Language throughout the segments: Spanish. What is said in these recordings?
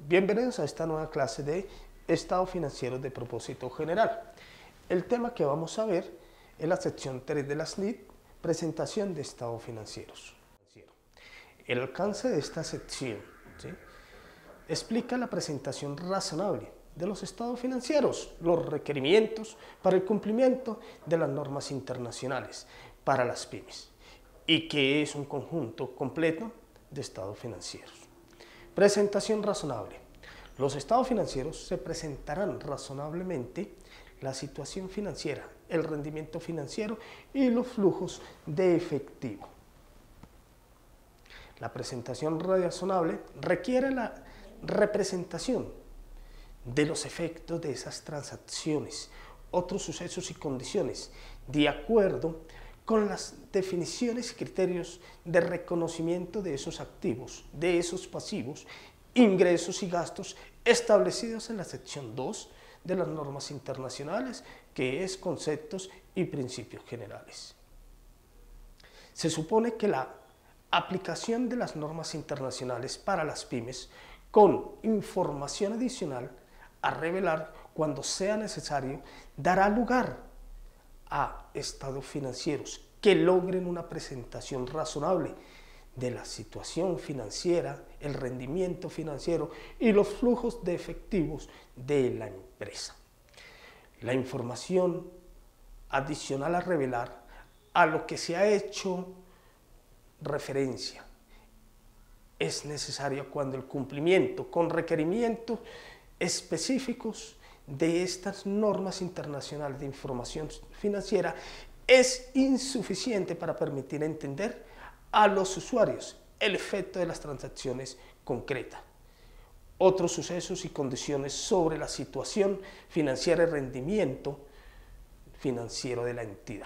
Bienvenidos a esta nueva clase de Estado Financiero de Propósito General. El tema que vamos a ver es la sección 3 de la SNID, presentación de estados financieros. El alcance de esta sección, ¿sí?, explica la presentación razonable de los estados financieros, los requerimientos para el cumplimiento de las normas internacionales para las pymes y que es un conjunto completo de estados financieros. Presentación razonable. Los estados financieros se presentarán razonablemente la situación financiera, el rendimiento financiero y los flujos de efectivo. La presentación razonable requiere la representación de los efectos de esas transacciones, otros sucesos y condiciones, de acuerdo con las definiciones y criterios de reconocimiento de esos activos, de esos pasivos, ingresos y gastos establecidos en la sección 2 de las normas internacionales, que es conceptos y principios generales. Se supone que la aplicación de las normas internacionales para las pymes con información adicional a revelar cuando sea necesario dará lugar a estados financieros que logren una presentación razonable de la situación financiera, el rendimiento financiero y los flujos de efectivos de la empresa. La información adicional a revelar a lo que se ha hecho referencia es necesaria cuando el cumplimiento con requerimientos específicos de estas normas internacionales de información financiera es insuficiente para permitir entender a los usuarios el efecto de las transacciones concretas, otros sucesos y condiciones sobre la situación financiera y rendimiento financiero de la entidad.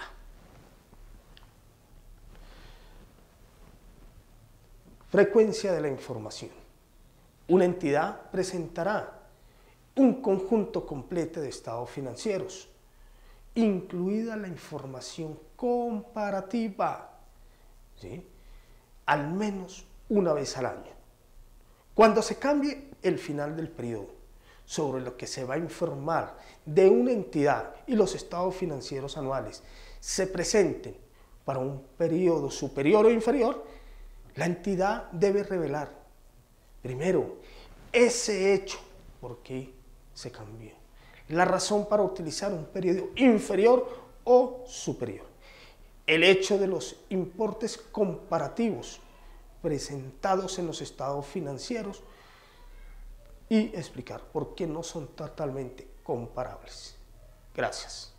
Frecuencia de la información. Una entidad presentará un conjunto completo de estados financieros, incluida la información comparativa, ¿sí?, al menos una vez al año. Cuando se cambie el final del periodo sobre lo que se va a informar de una entidad y los estados financieros anuales se presenten para un periodo superior o inferior, la entidad debe revelar primero ese hecho, por qué se cambió, la razón para utilizar un periodo inferior o superior, el hecho de los importes comparativos presentados en los estados financieros y explicar por qué no son totalmente comparables. Gracias.